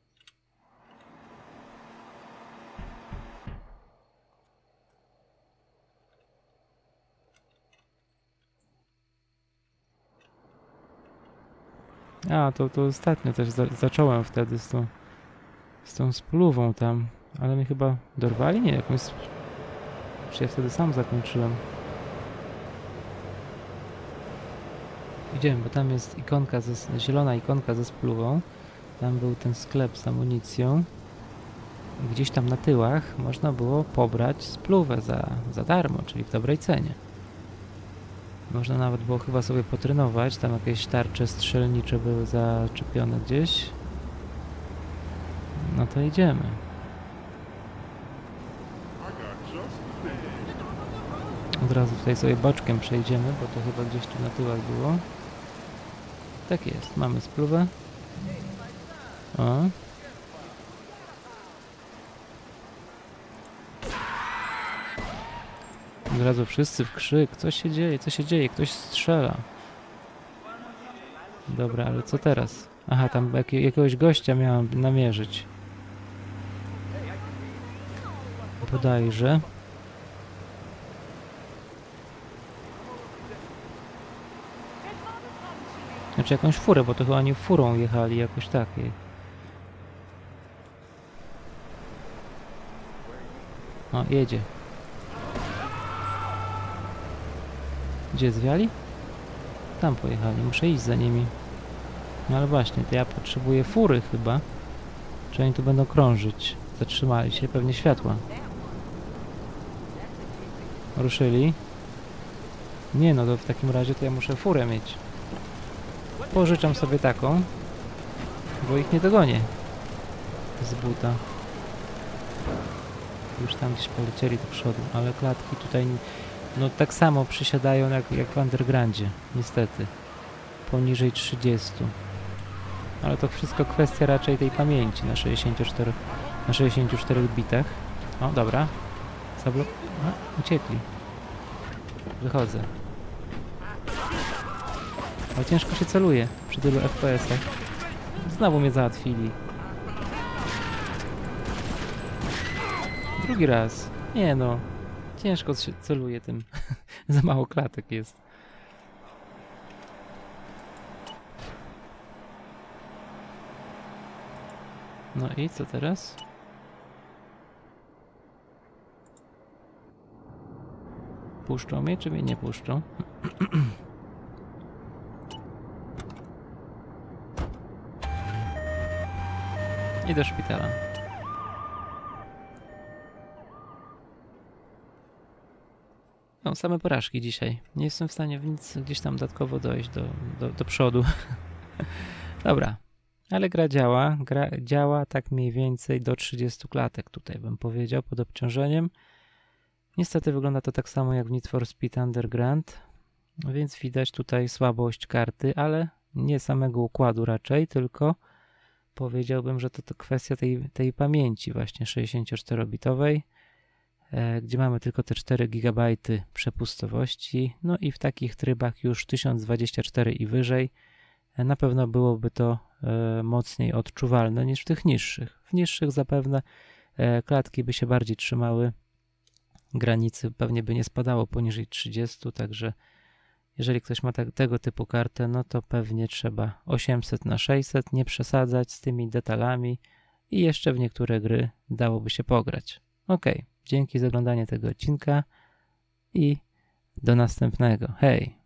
A, to, to ostatnio też za, zacząłem wtedy z tą, z tą spluwą tam, ale mnie chyba dorwali? Nie, jakąś... Czy ja wtedy sam zakończyłem? Idziemy, bo tam jest ikonka, ze, zielona ikonka ze spluwą. Tam był ten sklep z amunicją. I gdzieś tam na tyłach można było pobrać spluwę za, za darmo, czyli w dobrej cenie. Można nawet było chyba sobie potrenować, tam jakieś tarcze strzelnicze były zaczepione gdzieś. No to idziemy. Od razu tutaj sobie boczkiem przejdziemy, bo to chyba gdzieś tu na tyłach było. Tak jest, mamy spluwę. O. Od razu wszyscy w krzyk. Co się dzieje? Co się dzieje? Ktoś strzela. Dobra, ale co teraz? Aha, tam jak, jakiegoś gościa miałem namierzyć. Bodajże. Znaczy jakąś furę, bo to chyba oni furą jechali, jakoś tak. O, jedzie. Gdzie zwiali? Tam pojechali, muszę iść za nimi. No ale właśnie, to ja potrzebuję fury chyba. Czy oni tu będą krążyć? Zatrzymali się, pewnie światła. Ruszyli. Nie no, to w takim razie to ja muszę furę mieć. Pożyczam sobie taką, bo ich nie dogonię z buta. Już tam gdzieś polecieli do przodu, ale klatki tutaj no tak samo przysiadają jak, jak w Undergroundzie, niestety. Poniżej trzydziestu. Ale to wszystko kwestia raczej tej pamięci na sześćdziesięciu czterech, na sześćdziesięciu czterech bitach. O, dobra. Zablok... A, uciekli. Wychodzę. Ale ciężko się celuje przy tylu F P S-ach. Znowu mnie załatwili. Drugi raz. Nie no. Ciężko się celuje tym. Za mało klatek jest. No i co teraz? Puszczą mnie, czy mnie nie puszczą? I do szpitala. No, same porażki dzisiaj. Nie jestem w stanie w nic gdzieś tam dodatkowo dojść do, do, do przodu. Dobra. Ale gra działa, gra działa tak mniej więcej do trzydziestu klatek tutaj bym powiedział pod obciążeniem. Niestety wygląda to tak samo jak w Need for Speed Underground, więc widać tutaj słabość karty, ale nie samego układu raczej, tylko powiedziałbym, że to, to kwestia tej, tej pamięci właśnie sześćdziesięcioczterobitowej, e, gdzie mamy tylko te cztery gigabajty przepustowości, no i w takich trybach już tysiąc dwadzieścia cztery i wyżej e, na pewno byłoby to e, mocniej odczuwalne niż w tych niższych. W niższych zapewne e, klatki by się bardziej trzymały, granicy pewnie by nie spadało poniżej trzydziestu, także jeżeli ktoś ma tak, tego typu kartę, no to pewnie trzeba osiemset na sześćset, nie przesadzać z tymi detalami i jeszcze w niektóre gry dałoby się pograć. Ok, dzięki za oglądanie tego odcinka i do następnego. Hej!